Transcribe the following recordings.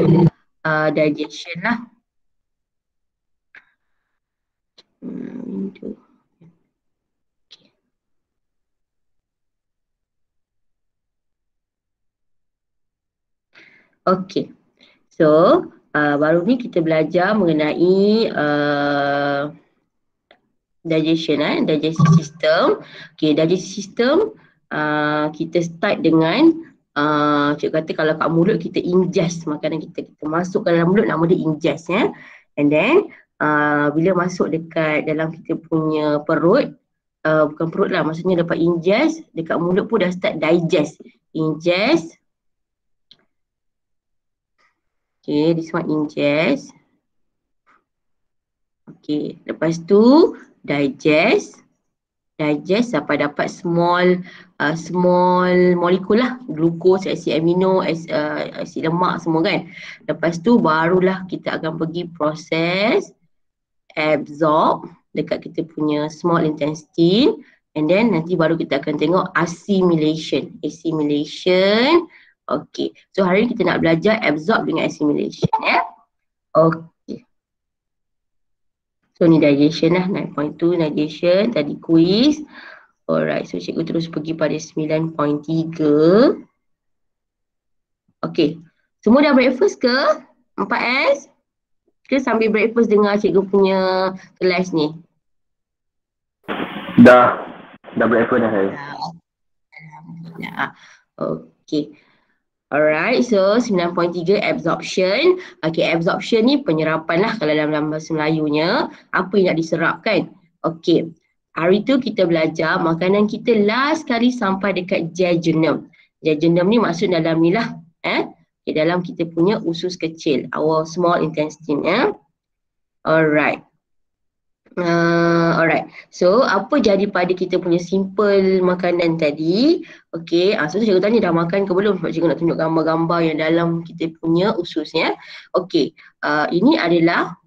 digestion lah. Okay. So, baru ni kita belajar mengenai digestion, digestive system. Okay, digestive system kita start dengan cikgu kata kalau kat mulut kita ingest makanan kita masuk ke dalam mulut, nama dia ingest ya. And then bila masuk dekat dalam kita punya perut, bukan perut lah, maksudnya dapat ingest, dekat mulut pun dah start digest. Ingest. Okay, this one ingest. Okay, lepas tu digest. Digest sampai dapat small molekul lah, glukos, asid amino, asid lemak semua kan. Lepas tu barulah kita akan pergi proses absorb dekat kita punya small intestine, and then nanti baru kita akan tengok assimilation. Okay, so hari ni kita nak belajar absorb dengan assimilation ya. Okay. So ni digestion lah, 9.2 digestion, tadi quiz. Alright, so cikgu terus pergi pada 9.3. Okay, semua dah breakfast ke? 4S? Kita sambil breakfast dengar cikgu punya kelas ni? Dah breakfast dah saya. Alhamdulillah. Okay. Alright, so 9.3 absorption. Okay, absorption ni penyerapan lah kalau dalam bahasa Melayunya. Apa yang nak diserapkan. Okay, hari tu kita belajar makanan kita last kali sampai dekat jejunum. Jejunum ni maksud dalam ni lah. Okay, dalam kita punya usus kecil, our small intestine ya. Alright. Alright, so apa jadi pada kita punya simple makanan tadi? Okay, so cikgu tanya dah makan ke belum? Sebab cikgu nak tunjuk gambar-gambar yang dalam kita punya usus ya. Okay, ini adalah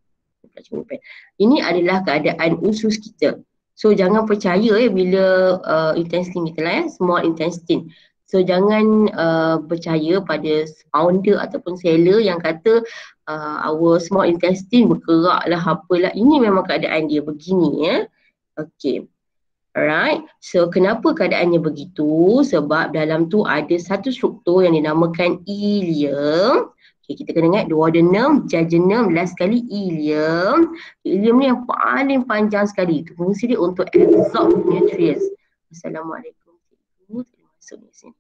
keadaan usus kita. So jangan percaya bila intestine kita lah ya, small intestine. So jangan percaya pada founder ataupun seller yang kata our small intestine bergerak lah apalah. Ini memang keadaan dia begini ya. Okay. Alright. So kenapa keadaannya begitu? Sebab dalam tu ada satu struktur yang dinamakan ileum. Okay, kita kena ingat duodenum, jejunum, last sekali ileum. Ileum ni yang paling panjang sekali. Itu fungsi dia untuk absorb nutrients. Assalamualaikum. Masuk di sini.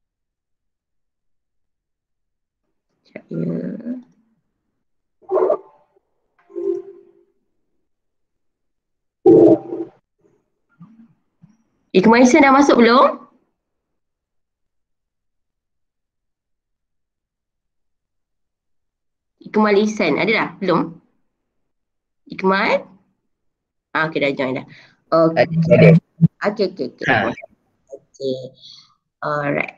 Ikmal dah masuk belum? Ikmal Ihsan ada dah? Belum? Ikmal? Okay, dah join dah. Okay. Okay. Alright.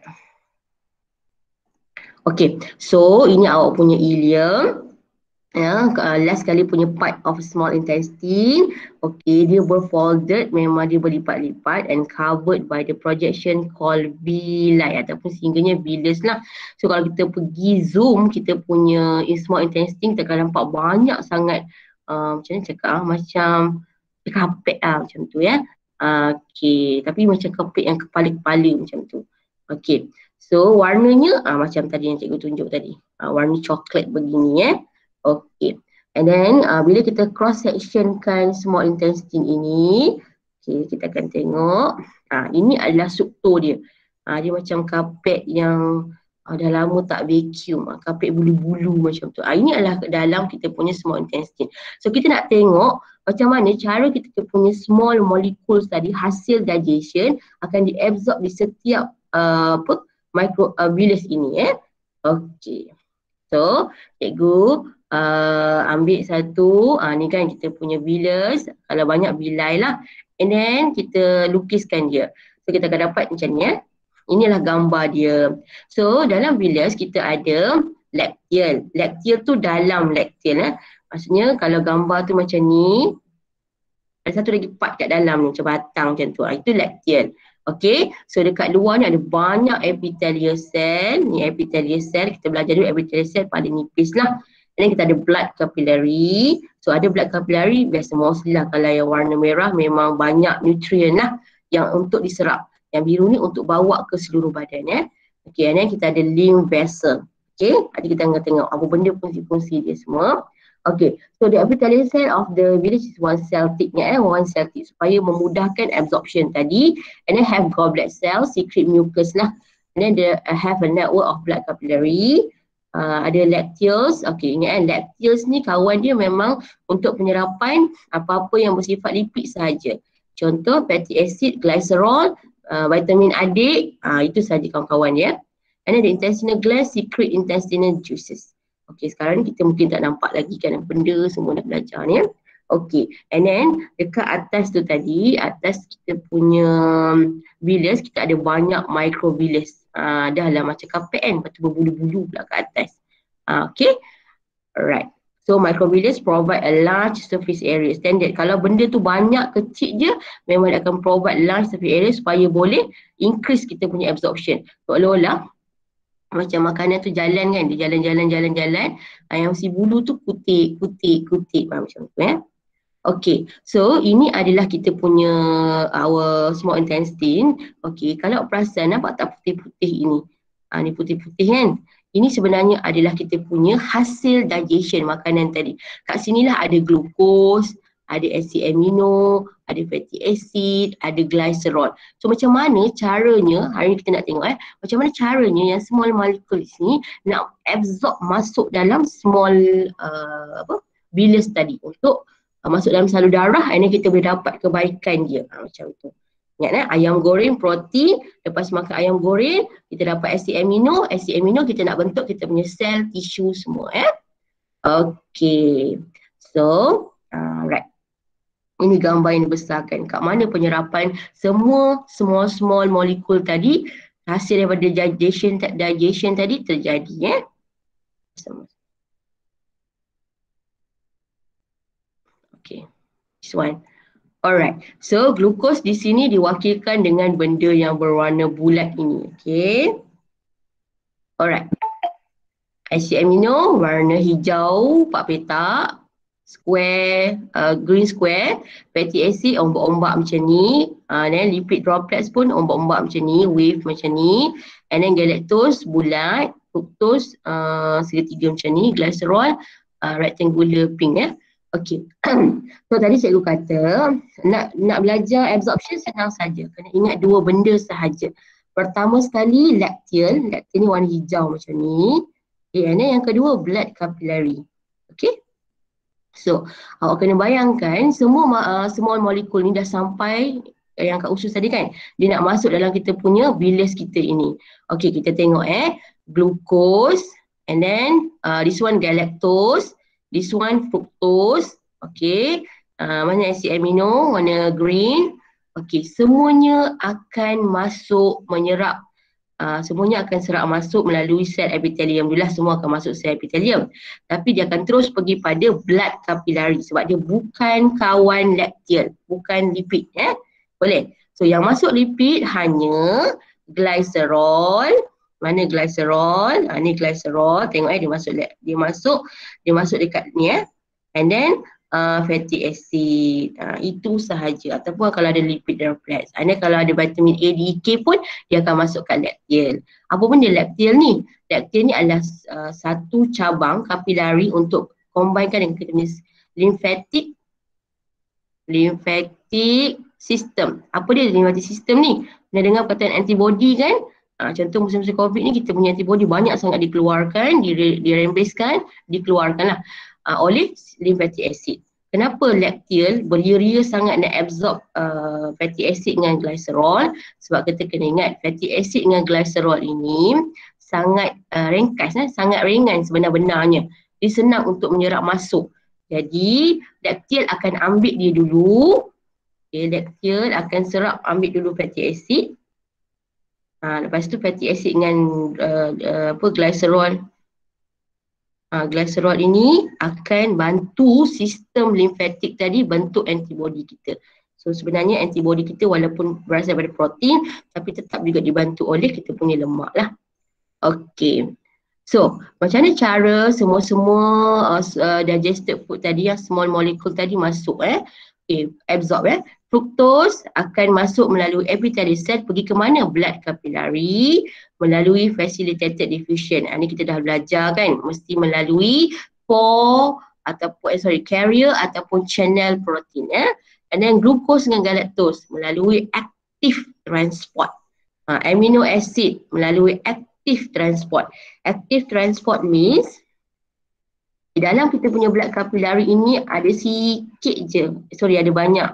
Okay, so ini awak punya ileum. Ya, last kali punya part of small intestine. Okay, dia berfolded, memang dia berlipat-lipat and covered by the projection called villi ataupun singgahnya vilus lah. So kalau kita pergi zoom kita punya small intestine, kita akan nampak banyak sangat macam mana cakap macam kapet macam tu ya. Okay, tapi macam kapet yang kepala-kepala macam tu. Okay, so warnanya macam tadi yang cikgu tunjuk tadi, warna coklat begini ya. Okay, and then bila kita cross sectionkan small intestine ini, okay, kita akan tengok ini adalah struktur dia. Dia macam kapet yang dah lama tak vacuum, kapet bulu-bulu macam tu. Ini adalah dalam kita punya small intestine. So kita nak tengok macam mana cara kita punya small molecules tadi, hasil digestion akan diabsorb di setiap microvilus ini Okay, so cikgu ambil satu, ni kan kita punya vilus, kalau banyak villi lah, and then kita lukiskan dia. So kita akan dapat macam ni ya. Inilah gambar dia. So dalam vilus kita ada lacteal. Lacteal tu dalam lacteal maksudnya kalau gambar tu macam ni, ada satu lagi part kat dalam ni macam batang macam tu. Itu lacteal. Okay, so dekat luar ni ada banyak epithelial cell. Ni epithelial cell, kita belajar dulu epithelial cell paling nipis lah. Dan kita ada blood capillary. So ada blood capillary, biasa mostly lah kalau yang warna merah memang banyak nutrien lah yang untuk diserap. Yang biru ni untuk bawa ke seluruh badan ya. Okay, and then kita ada lymph vessel. Okay, nanti kita akan tengok apa benda fungsi-fungsi dia semua. Okay, so the epithelial cell of the village is one cell thicknya one cell thick supaya memudahkan absorption tadi, and then have goblet cells, secrete mucus lah, and then they have a network of blood capillary. Ada lacteals. Okay, ingat lacteals ni kawan dia memang untuk penyerapan apa-apa yang bersifat lipid sahaja. Contoh fatty acid, glycerol, vitamin A, itu sahaja kawan-kawan ya. And then the intestinal glands secrete intestinal juices. Okay, sekarang ni kita mungkin tak nampak lagi kan benda semua nak belajar ni ya. Okay, and then dekat atas tu tadi, atas kita punya villus, kita ada banyak microvillus. Dah lah macam kapet kan, lepas tu berbulu-bulu pula kat atas. Okay, alright. So microvillus provide a large surface area. Standard, kalau benda tu banyak kecil je, memang dia akan provide large surface area supaya boleh increase kita punya absorption. Seolah-olah macam makanan tu jalan kan, dia jalan-jalan. Yang si bulu tu kutik. Macam tu ya. Okay, so ini adalah kita punya our small intestine. Okay, kalau perasan nampak tak putih-putih ini? Ni putih-putih kan? Ini sebenarnya adalah kita punya hasil digestion makanan tadi. Kat sinilah ada glukos, ada asid amino, ada fatty acid, ada glycerol. So macam mana caranya, hari ni kita nak tengok macam mana caranya yang small molecules ni nak absorb masuk dalam small villus tadi untuk masuk dalam salur darah, and kita boleh dapat kebaikan dia. Macam tu. Ingat ayam goreng protein, lepas makan ayam goreng kita dapat asid amino kita nak bentuk kita punya sel, tisu semua Okay. So, right. Ini gambar yang dibesarkan kat mana penyerapan semua small molekul tadi hasil daripada digestion tadi terjadi Okay, this one. Alright, so glukos di sini diwakilkan dengan benda yang berwarna bulat ini. Okay. Alright. Asid amino warna hijau, 4 petak. Square, green square. Fatty acid ombak-ombak macam ni. Then lipid droplets pun ombak-ombak macam ni, wave macam ni. And then galactose bulat, fructose segitiga macam ni, glycerol rectangular pink Okay. So tadi cikgu kata nak belajar absorption senang saja. Kena ingat dua benda sahaja. Pertama sekali lacteal ni warna hijau macam ni. Okay, and then yang kedua blood capillary. Okay. So awak kena bayangkan semua molekul ni dah sampai yang kat usus tadi kan. Dia nak masuk dalam kita punya villus kita ini. Okay, kita tengok glucose, and then this one galactose, this one fructose. Okay, mana asid amino warna green. Okay, semuanya akan masuk menyerap. Semuanya akan serap masuk melalui sel epithelium. Dululah semua akan masuk sel epithelium. Tapi dia akan terus pergi pada blood capillary sebab dia bukan kawan lacteal, bukan lipid. Boleh? So yang masuk lipid hanya glycerol. Mana glycerol? Ni glycerol. Tengok dia masuk dekat ni And then fatty acid. Itu sahaja. Ataupun kalau ada lipid droplets. Kalau ada vitamin A, D, K pun dia akan masukkan lacteal. Apa benda lacteal ni? Lacteal ni adalah satu cabang kapilari untuk combine dengan kita punya lymphatic system. Apa dia lymphatic system ni? Pernah dengar perkataan antibody kan? Contoh musim-musim COVID ni kita punya antibody banyak sangat dikeluarkan, dirembeskan, dikeluarkan oleh lymphatic acid. Kenapa lacteal beria-ria sangat nak absorb fatty acid dengan glycerol? Sebab kita kena ingat fatty acid dengan glycerol ini sangat ringkas, sangat ringan sebenar-benarnya. Dia senang untuk menyerap masuk. Jadi lacteal akan ambil dia dulu. Okay, lacteal akan ambil dulu fatty acid. Lepas tu fatty acid dengan glycerol. Glycerol ini akan bantu sistem limfatik tadi bentuk antibody kita. So sebenarnya antibody kita walaupun berasal daripada protein tapi tetap juga dibantu oleh kita punya lemak lah. Okay. So, macam mana cara semua-semua digested food tadi yang small molecule tadi masuk okay, absorb Fructose akan masuk melalui epithelial cell pergi ke mana? Blood capillary melalui facilitated diffusion. Ini kita dah belajar kan, mesti melalui pore ataupun carrier ataupun channel protein And then glucose dengan galactose melalui active transport. Amino acid melalui active transport. Active transport means di dalam kita punya blood capillary ini ada sikit je, ada banyak.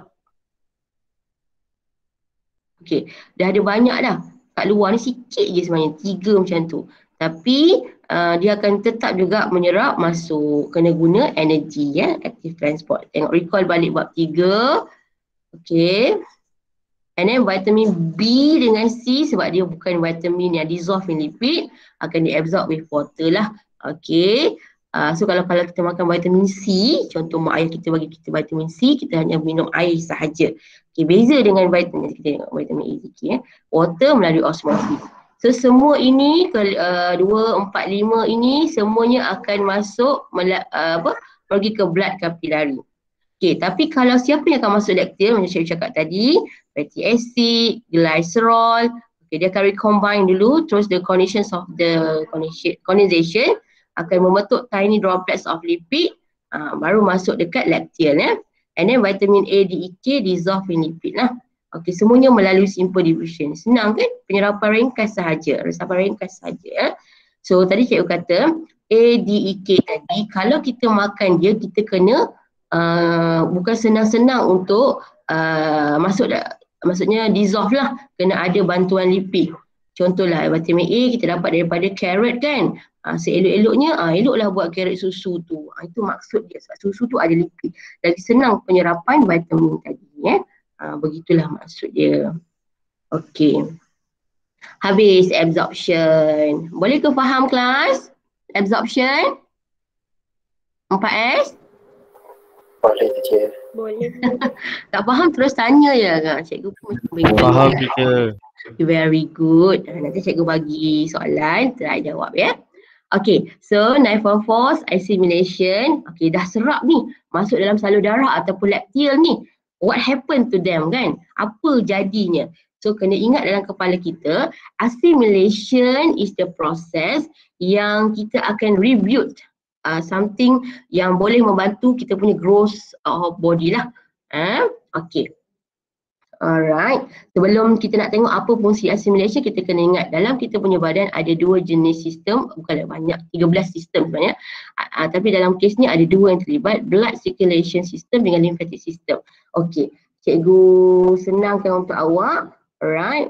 Okay, dah ada banyak dah. Kat luar ni sikit je sebenarnya, 3 macam tu. Tapi dia akan tetap juga menyerap masuk. Kena guna energy active transport. Tengok recall balik bab 3. Okay. And then vitamin B dengan C sebab dia bukan vitamin yang dissolve in lipid, akan diabsorb with water lah. Okay. So kalau kita makan vitamin C, contoh mak ayah kita bagi kita vitamin C, kita hanya minum air sahaja. Okay, beza dengan vitamin, kita tengok vitamin A sikit water melalui osmosis. So semua ini, 2, 4, 5 ini semuanya akan masuk pergi ke blood capillary. Okay, tapi kalau siapa yang akan masuk laktil, macam saya cakap tadi, fatty acid, glycerol, okay, dia akan recombine dulu, terus the conditions of the condensation akan membentuk tiny droplets of lipid, baru masuk dekat laktil And then vitamin A, D, E, K dissolve in lipid lah. Okay, semuanya melalui simple diffusion. Senang kan? Penyerapan ringkas sahaja, resapan ringkas sahaja. So tadi cikgu kata A, D, E, K tadi, kalau kita makan dia, kita kena bukan senang-senang untuk maksudnya dissolve lah, kena ada bantuan lipid. Contohlah vitamin A kita dapat daripada carrot kan. Seelok-eloknya eloklah buat carrot susu tu. Itu maksud dia, sebab susu tu ada lipid. Lagi senang penyerapan vitamin tadi begitulah maksud dia. Okey. Habis absorption. Boleh ke faham kelas? Absorption 4S? Boleh teacher. Boleh. Tak faham terus tanya je kan. Cikgu pun macam bingung. Faham teacher. Very good. Nanti cikgu bagi soalan, try jawab ya. Okay, so Nifon force assimilation. Okay, dah serap ni, masuk dalam salur darah ataupun laktil ni. What happened to them kan? Apa jadinya? So kena ingat dalam kepala kita, assimilation is the process yang kita akan rebuild something yang boleh membantu kita punya growth of body lah. Okay. Alright. Sebelum kita nak tengok apa fungsi assimilation, kita kena ingat dalam kita punya badan ada 2 jenis sistem, bukanlah banyak, 13 sistem sebenarnya. Tapi dalam kes ni ada 2 yang terlibat, blood circulation system dengan lymphatic system. Okay. Cikgu senangkan untuk awak. Alright.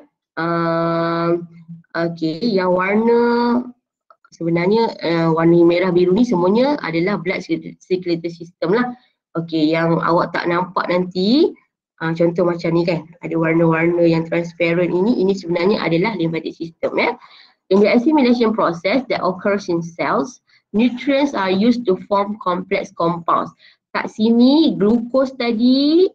Okay. Yang warna sebenarnya warna merah biru ni semuanya adalah blood circulatory system lah. Okay, yang awak tak nampak nanti, contoh macam ni kan, ada warna-warna yang transparent ini sebenarnya adalah lymphatic system In the assimilation process that occurs in cells, nutrients are used to form complex compounds. Kat sini glukos tadi,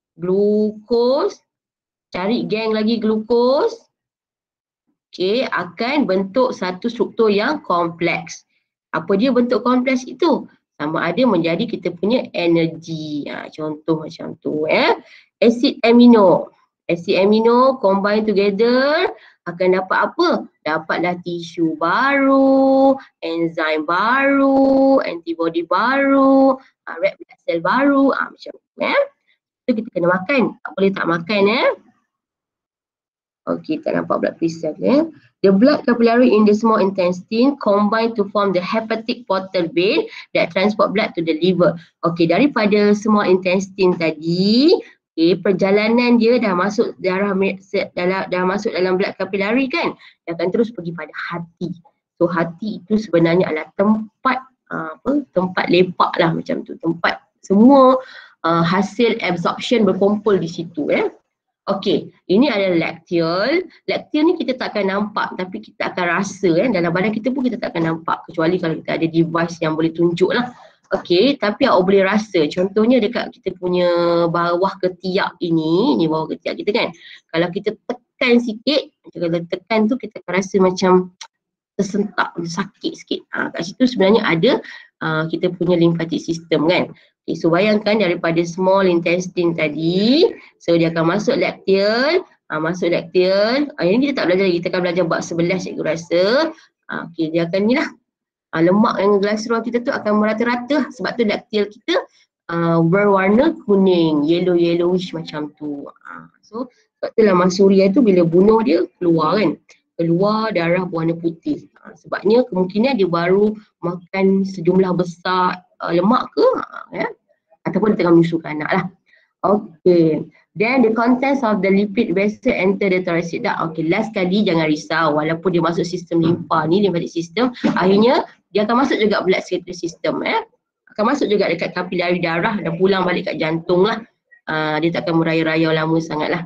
cari geng lagi glukos. Okay, akan bentuk satu struktur yang kompleks. Apa dia bentuk kompleks itu? Sama ada menjadi kita punya energi. Contoh macam tu. Acid amino. Acid amino combine together akan dapat apa? Dapatlah tisu baru, enzim baru, antibody baru, red blood cell baru. Macam tu. Itu kita kena makan. Tak boleh tak makan Okay, tak nampak blood vessel The blood capillary in the small intestine combine to form the hepatic portal vein that transport blood to the liver. Okay, daripada small intestine tadi, perjalanan dia dah masuk dah masuk dalam blood capillary kan, dia akan terus pergi pada hati. So hati itu sebenarnya adalah tempat tempat lepak lah macam tu, tempat semua hasil absorption berkumpul di situ Okey, ini adalah laktil. Laktil ni kita tak akan nampak tapi kita akan rasa dalam badan kita pun kita tak akan nampak kecuali kalau kita ada device yang boleh tunjuk lah. Okey, tapi awak boleh rasa, contohnya dekat kita punya bawah ketiak ini bawah ketiak kita kan. Kalau kita tekan sikit, kalau tekan tu kita akan rasa macam tersentak, sakit sikit. Kat situ sebenarnya ada kita punya lymphatic system kan. Okay, so bayangkan daripada small intestine tadi, so dia akan masuk lacteal, ini kita tak belajar lagi, kita akan belajar bab 11 cikgu rasa. Okay, dia akan ni lah, lemak yang glycerol kita tu akan merata-rata, sebab tu lacteal kita berwarna kuning, yellowish macam tu. So sebab tu laman suria tu bila bunuh dia keluar kan, keluar darah berwarna putih. Sebabnya kemungkinan dia baru makan sejumlah besar lemak ke, ya? Ataupun tengah menyusukan anak lah. Okay. Then the contents of the lipid vessel enter the thoracic duct. Okay, last kali jangan risau, walaupun dia masuk sistem limpa ni, lymphatic system, akhirnya dia akan masuk juga blood circulatory system, akan masuk juga dekat kapilari darah dan pulang balik kat jantung lah. Dia tak akan merayau-rayau lama sangat lah.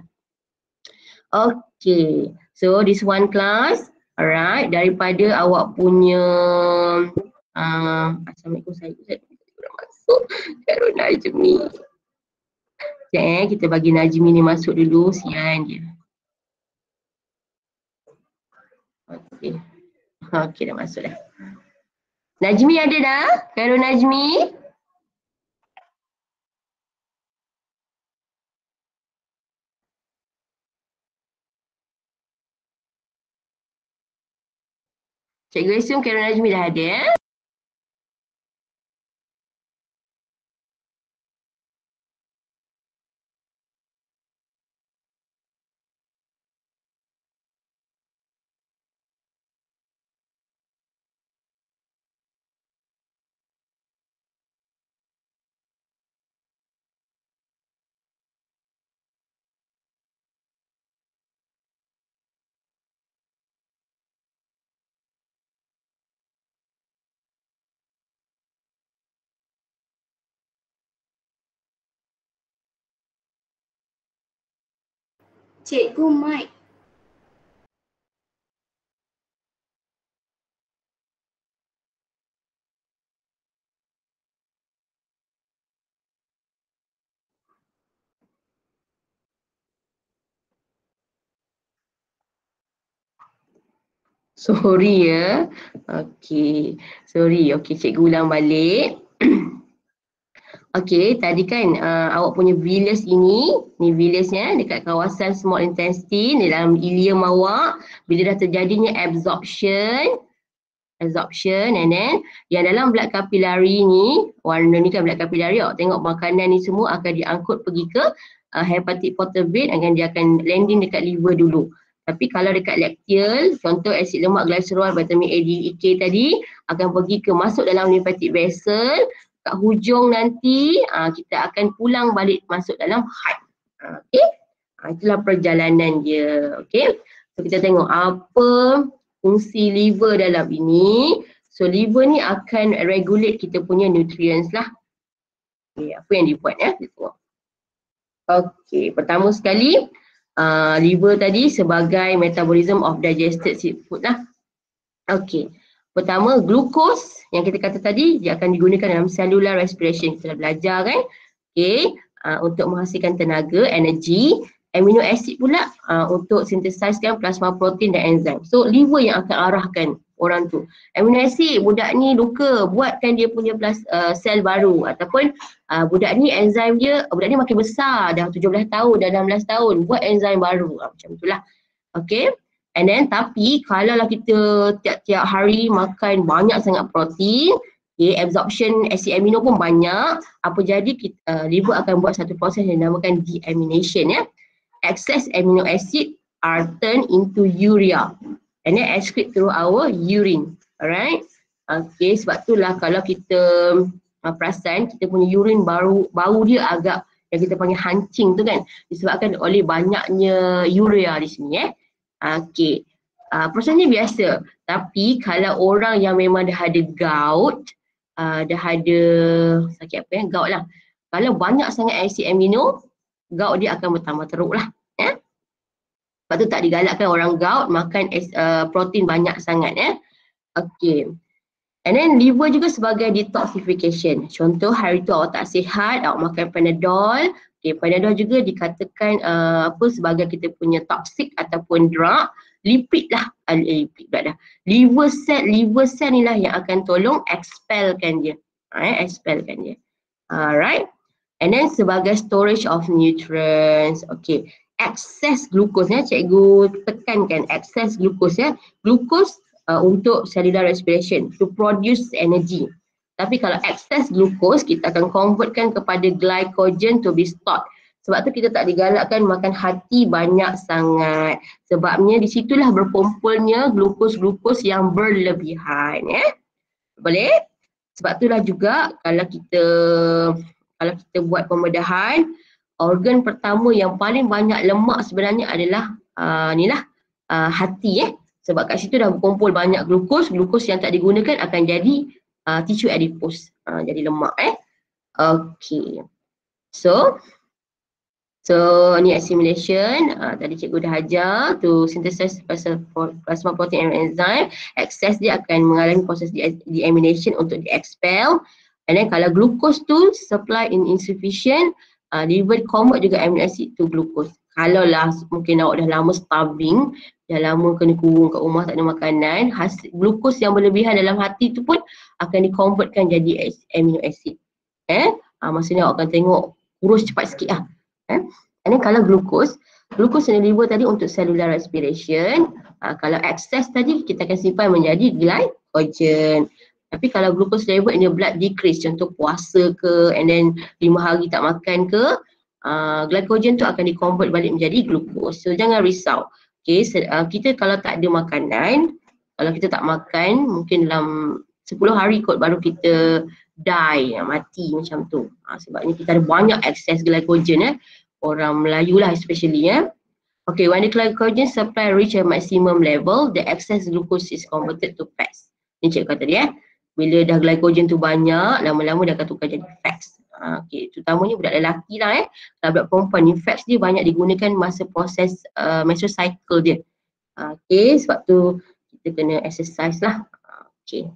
Okay, so this one class, alright, daripada awak punya Assalamualaikum, saya masuk Khairul Najmi. Sekejap kita bagi Najmi ni masuk dulu, sian dia. Okay. Okay, dah masuk dah. Najmi ada dah? Khairul Najmi? Cikgu assume Khairul Najmi dah ada, Cikgu Mike. Sorry ya. Okey. Sorry. Okey, cikgu ulang balik. Okey, tadi kan awak punya villus ini, ni villusnya dekat kawasan small intestine, di dalam ileum awak, bila dah terjadinya absorption and then yang dalam blood capillary ni, warna ni kan blood capillary, awak tengok makanan ni semua akan diangkut pergi ke hepatic portal vein, dia akan landing dekat liver dulu. Tapi kalau dekat lacteal, contoh asid lemak glycerol, vitamin A, D, E, K tadi akan pergi ke masuk dalam lymphatic vessel, kat hujung nanti kita akan pulang balik masuk dalam heart. Okey. Itulah perjalanan dia. Okey. So kita tengok apa fungsi liver dalam ini. So liver ni akan regulate kita punya nutrients lah. Okay, apa yang dia buat ya? Kita tengok. Okey, pertama sekali liver tadi sebagai metabolism of digested food lah. Okey. Pertama, glukos yang kita kata tadi dia akan digunakan dalam cellular respiration. Kita dah belajar kan? Okey, untuk menghasilkan tenaga, energi. Amino acid pula untuk synthesiskan plasma protein dan enzim. So liver yang akan arahkan orang tu. Amino acid, budak ni luka, buatkan dia punya sel baru, ataupun budak ni enzim dia, budak ni makin besar, dah 17 tahun, dah 16 tahun, buat enzim baru, macam itulah. Okay. And then tapi kalau lah kita tiap-tiap hari makan banyak sangat protein, okay, absorption acid amino pun banyak, apa jadi liver akan buat satu proses yang dinamakan deamination ya. Excess amino acid are turned into urea and then excrete through our urine. Alright. Okay, sebab itulah kalau kita perasan kita punya urine bau dia agak yang kita panggil hancing tu kan, disebabkan oleh banyaknya urea di sini Okay. Prosesnya biasa. Tapi kalau orang yang memang dah ada gout, dah ada sakit apa gout lah. Kalau banyak sangat asid amino, gout dia akan bertambah teruk lah. Sebab tu tak digalakkan orang gout makan protein banyak sangat Okay. And then liver juga sebagai detoxification. Contoh hari tu awak tak sihat, awak makan Panadol. Okay, Panadol juga dikatakan sebagai kita punya toxic ataupun drug. Lipid lah, lipid pula dah. Liver cell ni lah yang akan tolong expelkan dia. Expelkan dia. Alright. And then sebagai storage of nutrients. Okay. Excess glucose ya, cikgu tekankan excess glucose ya. Glucose untuk cellular respiration to produce energy. Tapi kalau excess glucose kita akan convertkan kepada glycogen to be stored. Sebab tu kita tak digalakkan makan hati banyak sangat. Sebabnya di situlah berkumpulnya glukos-glukos yang berlebihan ya. Boleh? Sebab itulah juga kalau kita buat pembedahan, organ pertama yang paling banyak lemak sebenarnya adalah hati ya. Sebab kat situ dah berkumpul banyak glukos yang tak digunakan akan jadi tissue adipose, jadi lemak Okay. So ni assimilation, tadi cikgu dah ajar to synthesize plasma protein and enzyme. Excess dia akan mengalami proses deamination untuk di-expel. And then kalau glucose tu supply insufficient, liver convert juga amino acid to glucose. Kalau lah mungkin awak dah lama starving, dah lama kena kurung kat rumah tak ada makanan, glukos yang berlebihan dalam hati tu pun akan dikonvertkan jadi amino acid. Maksudnya awak akan tengok kurus cepat sikit lah. And then kalau glukos yang liver tadi untuk cellular respiration. Kalau excess tadi kita akan simpan menjadi glycogen. Tapi kalau glucose level in your blood decrease, contoh puasa ke, and then 5 hari tak makan ke, glycogen tu akan di-convert balik menjadi glucose. So jangan risau. Okay, kita kalau tak ada makanan, kalau kita tak makan, mungkin dalam 10 hari kot baru kita die, mati macam tu. Sebabnya kita ada banyak excess glycogen orang Melayu lah especially Okay, when the glycogen supply reach a maximum level, the excess glucose is converted to fats. Ni cikgu kata dia bila dah glycogen tu banyak, lama-lama dia akan tukar jadi fats. Okay, terutamanya budak lelaki lah Kalau budak perempuan ni fats dia banyak digunakan masa proses menstrual cycle dia. Okay, sebab tu kita kena exercise lah. Okay.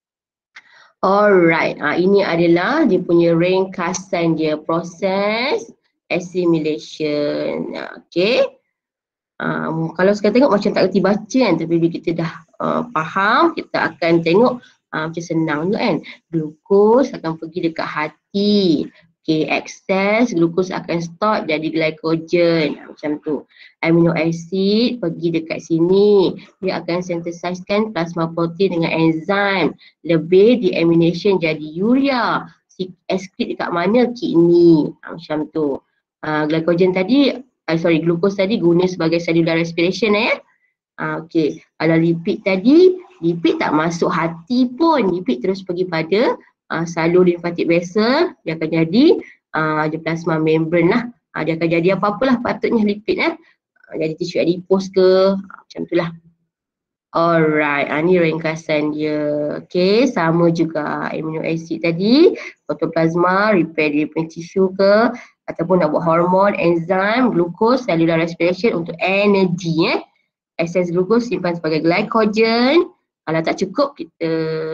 Alright, ini adalah dia punya ringkasan dia, proses assimilation. Okay. Kalau sekarang tengok macam tak kerti baca kan, tapi bila kita dah faham, kita akan tengok macam senang juga kan. Glukos akan pergi dekat hati. Okay, excess glukos akan store jadi glycogen. Macam tu. Amino acid pergi dekat sini. Dia akan synthesizekan plasma protein dengan enzim. Lebih deamination jadi urea. Excrete dekat mana? Kidney. Macam tu. Glycogen tadi, glukos tadi guna sebagai cellular respiration Okay, kalau lipid tadi, lipid tak masuk hati pun, lipid terus pergi pada salur lymphatic vessel, dia akan jadi dia plasma membrane lah. Dia akan jadi apa-apalah patutnya lipid jadi tissue adipose ke, macam tu lah. Alright, ni ringkasan dia. Okay, sama juga amino acid tadi, protoplasma, repair dia punya tissue ke, ataupun nak buat hormon, enzim, glukos, cellular respiration untuk energy excess glucose simpan sebagai glycogen. Kalau tak cukup kita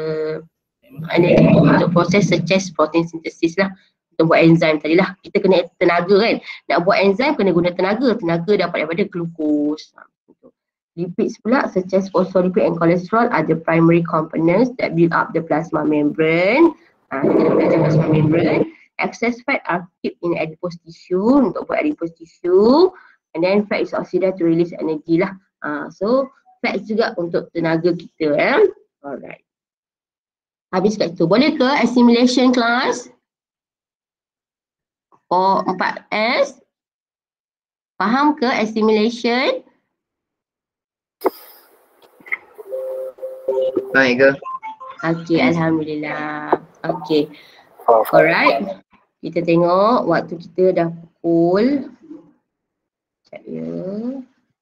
energy untuk proses such as protein synthesis lah, untuk buat enzim tadi lah. Kita kena tenaga kan, nak buat enzim kena guna tenaga dapat daripada glukos. Lipids pula such as phospholipid and cholesterol are the primary components that build up the plasma membrane. Kita kena plasma membrane. Excess fat are kept in adipose tissue untuk buat adipose tissue, and then fat is oxidized to release energy lah. So fat juga untuk tenaga kita Alright. Habis kat situ. Boleh ke assimilation class? 4S. Faham ke assimilation? Baik ke? Okay, alhamdulillah. Okay. Alright. Kita tengok waktu kita dah pukul. Sekejap ya.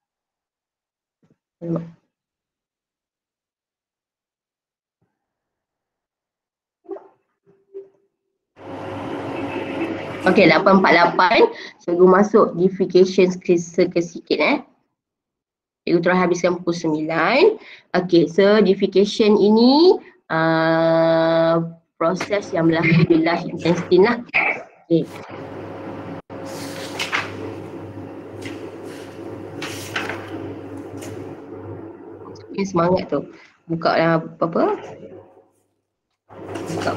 Okay, 8.48. Cikgu masuk diffication sikit Cikgu terus habiskan pukul 9. Okay, so diffication ini proses yang berlaku di large intestine lah. Okay. Okay, semangat tu. Buka lah apa? Buka.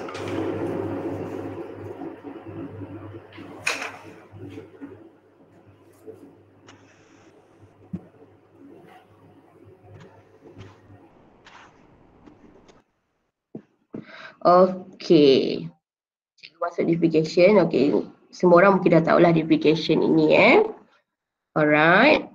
Okay. Cikgu masuk diffusion. Okay. Semua orang mungkin dah tahulah diffusion ini Alright.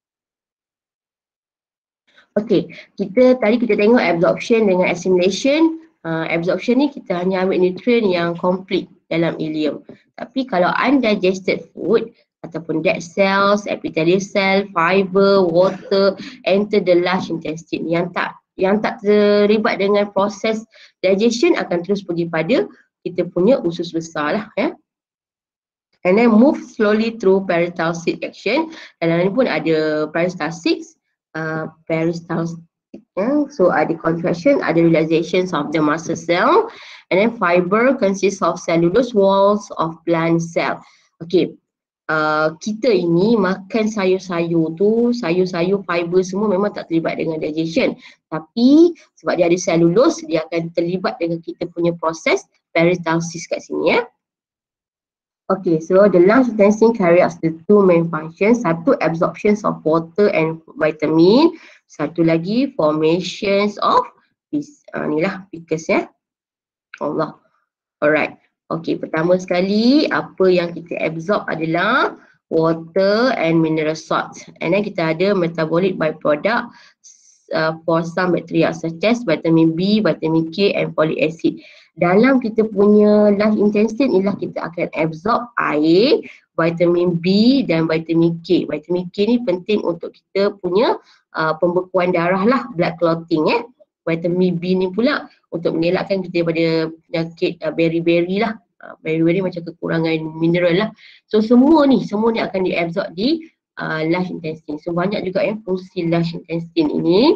Okay. Tadi kita tengok absorption dengan assimilation. Absorption ni kita hanya ambil nutrient yang complete dalam ileum. Tapi kalau undigested food ataupun dead cells, epithelial cell, fiber, water enter the large intestine yang tak terlibat dengan proses digestion akan terus pergi pada kita punya usus besar lah and then move slowly through peristaltic action. Dalam ni pun ada peristaltic, so ada contraction, ada relaxations of the muscle cell, and then fiber consists of cellulose walls of plant cell. Okay, kita ini makan sayur-sayur tu, sayur-sayur fiber semua memang tak terlibat dengan digestion, tapi sebab dia ada cellulose, dia akan terlibat dengan kita punya proses peristalsis kat sini Okay, so the large intestine carry out the two main functions. Satu, absorptions of water and vitamin. Satu lagi, formations of inilah mucus Allah. Alright. Okay, pertama sekali apa yang kita absorb adalah water and mineral salts. And then kita ada metabolic byproduct for some bacteria such as vitamin B, vitamin K and folic acid. Dalam kita punya large intestine inilah kita akan absorb air, vitamin B dan vitamin K. Vitamin K ni penting untuk kita punya pembekuan darah lah, blood clotting Vitamin B ni pula untuk mengelakkan kita daripada penyakit beriberi lah. Beriberi macam kekurangan mineral lah. So semua ni akan diabsorb di large intestine. So banyak juga fungsi large intestine ini.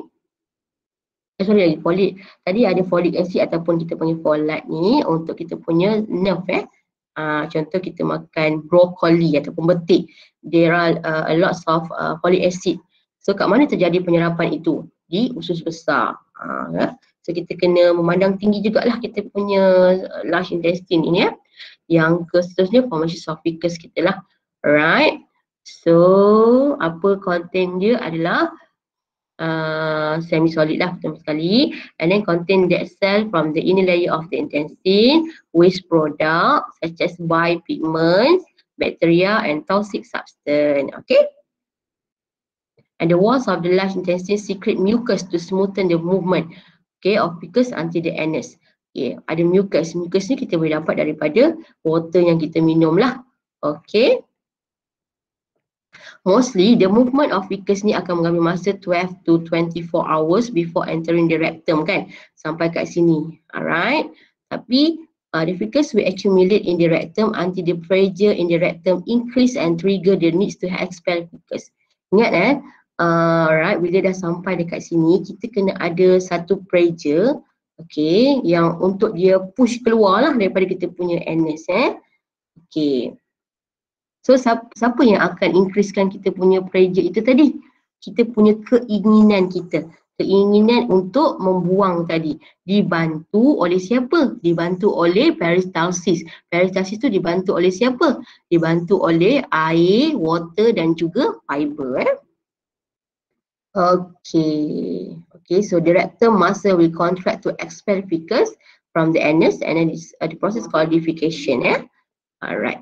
Folic. Tadi ada folic acid ataupun kita panggil folate ni untuk kita punya nerve contoh kita makan brokoli ataupun betik, there are a lots of folic acid. So kat mana terjadi penyerapan itu? Di usus besar. So kita kena memandang tinggi jugalah kita punya large intestine ini Yang seterusnya formation of mucus kita lah. Alright. So apa content dia adalah semi-solid lah pertama sekali, and then contain dead cell from the inner layer of the intestine, waste product such as bile pigments, bacteria and toxic substance. Okay, and the walls of the large intestine secrete mucus to smoothen the movement of mucus until the anus. Ada mucus ni kita boleh dapat daripada water yang kita minum lah. Okay, mostly the movement of mucus ni akan mengambil masa 12 to 24 hours before entering the rectum sampai kat sini. Alright, tapi the mucus will accumulate in the rectum until the pressure in the rectum increase and trigger the needs to expel mucus. Ingat alright, bila dah sampai dekat sini kita kena ada satu pressure yang untuk dia push keluar lah daripada kita punya anus Okay. So siapa yang akan increasekan kita punya pressure itu tadi? Kita punya keinginan kita. Keinginan untuk membuang tadi. Dibantu oleh siapa? Dibantu oleh peristalsis. Peristalsis itu dibantu oleh siapa? Dibantu oleh air, water dan juga fiber. Okay, so the rectum muscle will contract to expel mucus from the anus and then the process called defecation. Alright.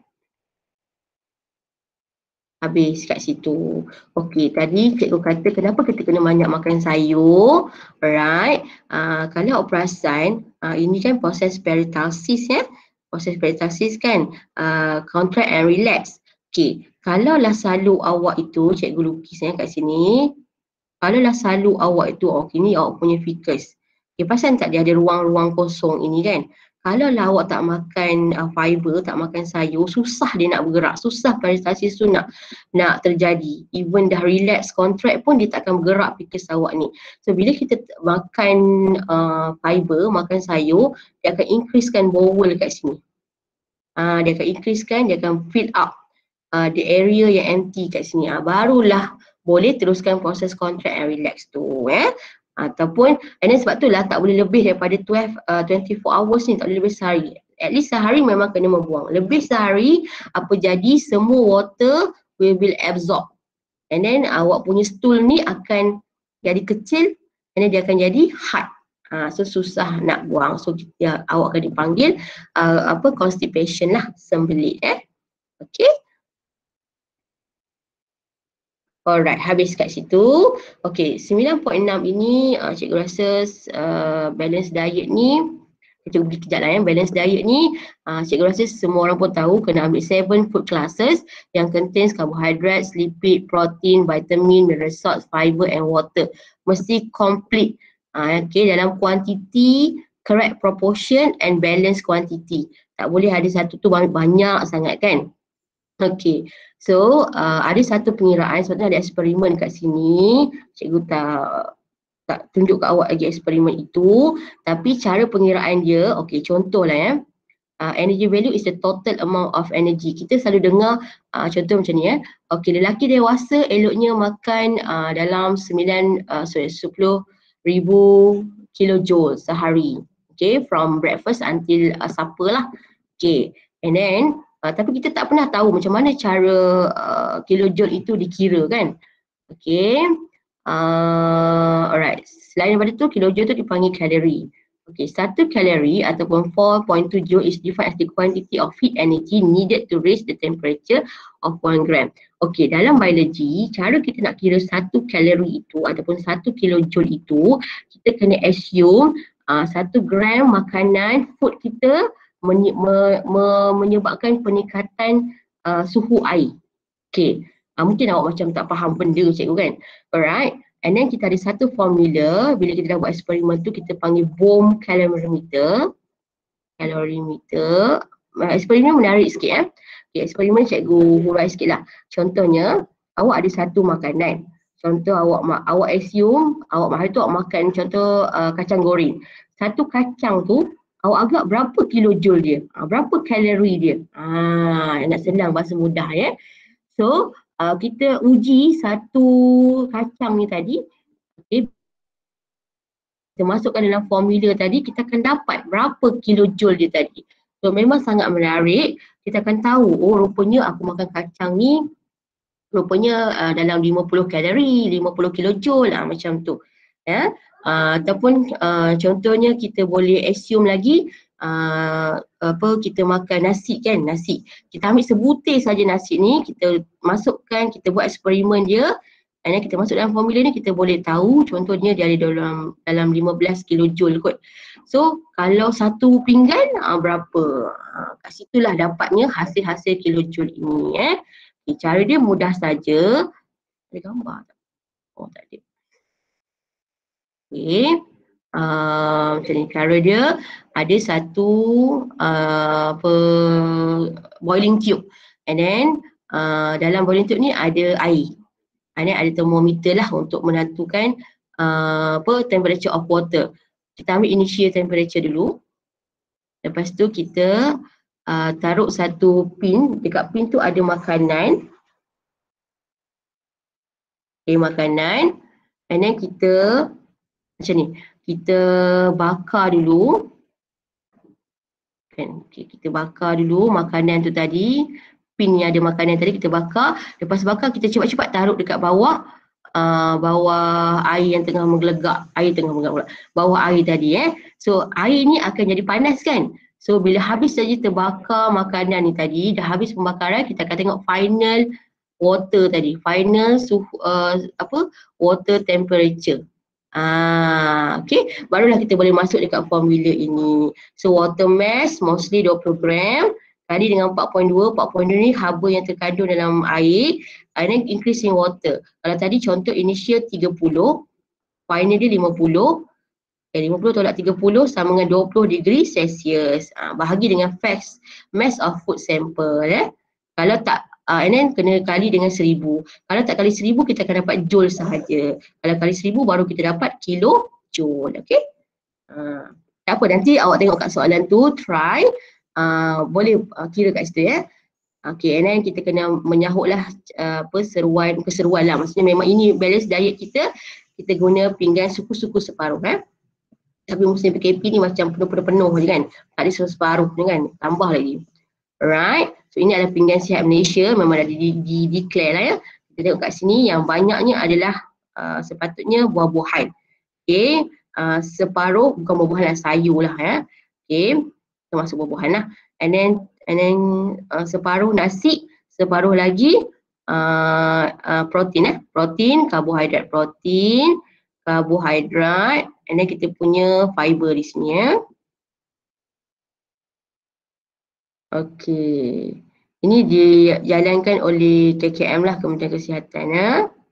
Habis kat situ. Okey, tadi cikgu kata kenapa kita kena banyak makan sayur. Alright. Kalau perasan, ini kan proses peristalsis Proses peristalsis kan, contract and relax. Okey, kalaulah selalu awak itu, cikgu lukis kat sini. Kalaulah selalu awak itu, ni awak punya mucus. Okey, perasan tak dia ada ruang-ruang kosong ini kan? Kalau lah awak tak makan fiber, tak makan sayur, susah dia nak bergerak, susah prestasi tu nak terjadi. Even dah relax contract pun dia tak akan bergerak fikir awak ni. So bila kita makan fiber, makan sayur, dia akan increasekan bowel kat sini. Dia akan increasekan, dia akan fill up the area yang empty kat sini. Barulah boleh teruskan proses contract and relax tu. Ataupun, and then sebab tu lah tak boleh lebih daripada 24 hours ni, tak boleh lebih sehari. At least sehari memang kena membuang. Lebih sehari, apa jadi, semua water will be absorb. And then awak punya stool ni akan jadi kecil, and then dia akan jadi hard. So susah nak buang. So awak akan dipanggil constipation lah, sembelit. Okay. Alright, habis kat situ. Okay, 9.6 ini cikgu rasa balance diet ni, kita pergi kejap lah balance diet ni, cikgu rasa semua orang pun tahu kena ambil 7 food classes yang contains carbohydrates, lipid, protein, vitamin, mineral salts, fiber and water. Mesti complete. Okay, dalam quantity, correct proportion and balance quantity. Tak boleh ada satu tu banyak sangat kan. Okay, so ada satu pengiraan, sebabnya ada eksperimen kat sini, cikgu tak tunjuk kat awak lagi eksperimen itu, tapi cara pengiraan dia, okay, contohlah energy value is the total amount of energy. Kita selalu dengar contoh macam ni okay, lelaki dewasa eloknya makan dalam 10,000 kilojoule sehari, okay, from breakfast until supper lah, okay, and then tapi kita tak pernah tahu macam mana cara kilojoule itu dikira kan. Okay. Alright. Selain daripada tu, kilojoule tu dipanggil kalori. Okay, 1 kalori ataupun 4.2 joule is defined as the quantity of heat energy needed to raise the temperature of 1 gram. Okay, dalam biologi, cara kita nak kira 1 kalori itu ataupun 1 kilojoule itu, kita kena assume 1 gram makanan, food kita menyebabkan peningkatan suhu air. Okay, mungkin awak macam tak faham benda cikgu kan. Alright, and then kita ada satu formula, bila kita dah buat eksperimen tu kita panggil Bohm calorimeter. Eksperimen menarik sikit Okay, eksperimen cikgu hurai sikit lah. Contohnya, awak ada satu makanan. Contoh awak assume, hari tu awak makan contoh kacang goreng. Satu kacang tu, awak agak berapa kilojoule dia? Berapa kalori dia? Nak senang bahasa mudah So, kita uji satu kacang ni tadi. Okay. Kita masukkan dalam formula tadi, kita akan dapat berapa kilojoule dia tadi. So, memang sangat menarik. Kita akan tahu, rupanya aku makan kacang ni, rupanya dalam 50 kalori, 50 kilojoule macam tu. Ataupun contohnya kita boleh assume lagi kita makan nasi kan, nasi. Kita ambil sebutir saja nasi ni, kita masukkan, kita buat eksperimen dia, dan kita masuk dalam formula ni, kita boleh tahu contohnya dia ada dalam 15 kilojoule kot. So kalau satu pinggan berapa? Kat situlah dapatnya hasil-hasil kilojoule ini Okay, cara dia mudah saja. Ada gambar tak? Oh, tak ada. Okay. Macam ni, cara dia ada satu boiling tube, and then dalam boiling tube ni ada air, and then ada termometer lah untuk menentukan temperature of water. Kita ambil initial temperature dulu, lepas tu kita taruh satu pin, dekat pin tu ada makanan, okay, makanan, and then kita macam ni, kita bakar dulu kan. Okay, kita bakar dulu makanan tu tadi, pin yang ada makanan tadi kita bakar. Lepas bakar kita cepat-cepat taruh dekat bawah air yang tengah menggelegak, bawah air tadi So air ni akan jadi panas kan. So bila habis saja terbakar makanan ni tadi, dah habis pembakaran, kita akan tengok final water tadi, final suhu water temperature. Okay, barulah kita boleh masuk dekat formula ini. So water mass mostly 20 gram kali dengan 4.2 ni haba yang terkandung dalam air, and then increasing water. Kalau tadi contoh initial 30, final dia 50, Okay, 50 tolak 30 sama dengan 20 degree Celsius. Bahagi dengan mass of food sample. Kalau tak, and then kena kali dengan 1000. Kalau tak kali 1000 kita akan dapat joule sahaja. Kalau kali 1000 baru kita dapat kilojoule. Okay. Tak apa, nanti awak tengok kat soalan tu, try. Boleh kira kat situ ya. Okay, and then kita kena menyahutlah keseruan lah. Maksudnya memang ini balance diet kita guna pinggan suku-suku separuh. Tapi musim PKP ni macam penuh-penuh je kan. Tak ada separuh je kan. Tambah lagi. Alright. So ini adalah pinggan sihat Malaysia. Memang dah di-declare lah ya. Kita tengok kat sini yang banyaknya adalah sepatutnya buah-buahan. Okay. Separuh bukan buah-buahan lah, sayur lah ya. Okay. Termasuk buah-buahan lah. And then separuh nasi, separuh lagi protein protein, karbohidrat protein, karbohidrat, and then kita punya fiber di sini ya. Okey. Ini dijalankan oleh KKM lah, Kementerian Kesihatan ya.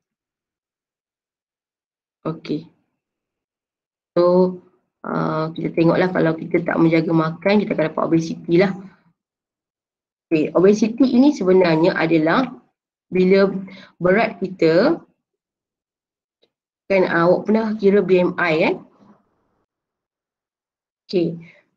Okey. So kita tengoklah kalau kita tak menjaga makan, kita akan dapat obesity lah. Okay, obesity ini sebenarnya adalah bila berat kita, kan awak pernah kira BMI kan? Okay.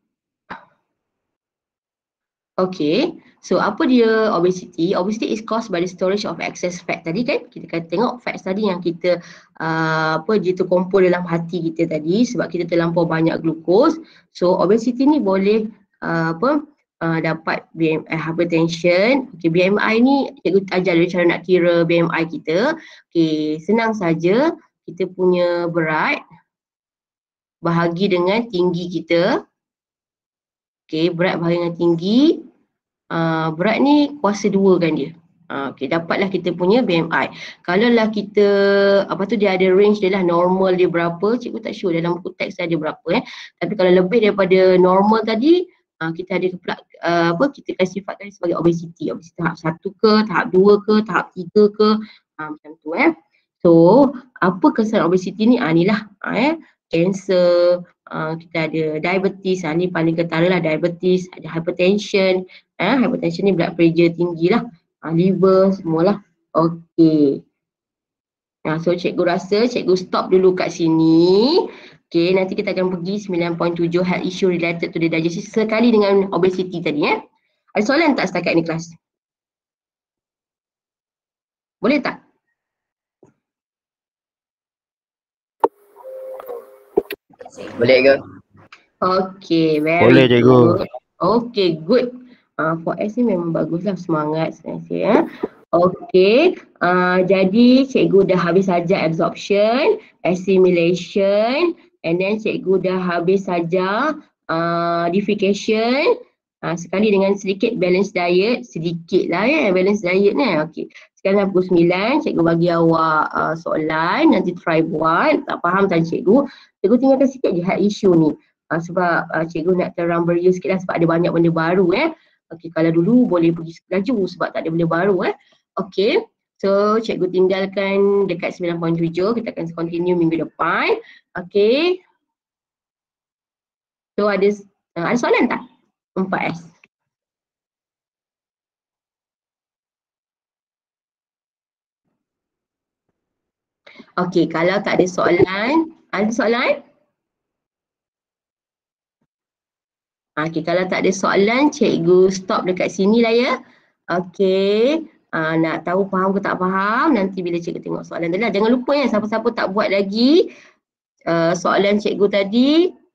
Okay, so apa dia obesity? Obesity is caused by the storage of excess fat. Tadi kan kita kata tengok fat tadi yang kita dia terkumpul dalam hati kita tadi sebab kita terlampau banyak glukos. So obesity ni boleh dapat BMI, hypertension. Okay, BMI ni cikgu ajar dia cara nak kira BMI kita. Okay, senang saja, kita punya berat bahagi dengan tinggi kita. Okay, berat bahagi dengan tinggi. Berat ni kuasa 2 kan dia. Okay, dapatlah kita punya BMI. Kalau lah kita, dia ada range dia lah, normal dia berapa, cikgu tak sure dalam buku teks ada berapa Tapi kalau lebih daripada normal tadi, kita ada kita klasifikasikan sebagai obesity. Obesity tahap 1 ke, tahap 2 ke, tahap 3 ke, macam tu So, apa kesan obesity ni? Inilah cancer, kita ada diabetes, ni paling ketara lah, diabetes, ada hypertension. Hypertension ni blood pressure tinggi lah, liver semualah. Okey. So cikgu rasa cikgu stop dulu kat sini. Okay, nanti kita akan pergi 9.7 health issue related to the digestion sekali dengan obesity tadi Ada soalan tak setakat ni kelas? Boleh tak? Boleh ke? Okay, very boleh, cikgu. good. Okay, good. For S ni memang baguslah, semangat sebenarnya Okay, jadi cikgu dah habis saja absorption, assimilation, and then cikgu dah habis saja defecation, sekali dengan sedikit balance diet, sedikit lah balance diet ni. Okay, sekarang pukul 9, cikgu bagi awak soalan, nanti try buat. Tak faham tanya cikgu tinggalkan sikit je health issue ni. Sebab cikgu nak terang beria sikit lah sebab ada banyak benda baru Okay, kalau dulu boleh pergi laju sebab tak ada benda baru Okay, so cikgu tinggalkan dekat 9.7, kita akan continue minggu depan. Okay, so ada soalan tak? 4S. Okay, kalau tak ada soalan, ada soalan? Okay, kalau tak ada soalan, cikgu stop dekat sini lah ya. Okay, nak tahu faham ke tak faham, nanti bila cikgu tengok soalan tadi lah. Jangan lupa siapa-siapa tak buat lagi soalan cikgu tadi.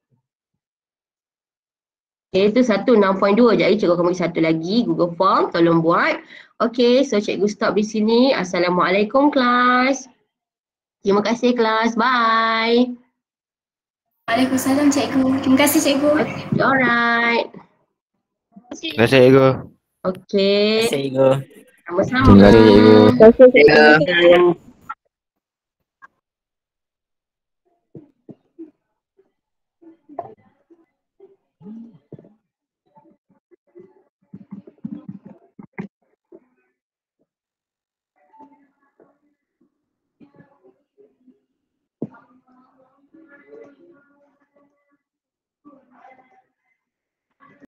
Okay, itu 6.2. Jadi cikgu akan bagi satu lagi, Google Form, tolong buat. Okay, so cikgu stop di sini. Assalamualaikum kelas. Terima kasih kelas, bye. Waalaikumsalam cikgu. Terima kasih cikgu. Okay, alright. Terima kasih, cikgu. Okay. Terima kasih, cikgu. Sama-sama. Terima kasih, cikgu. Terima kasih.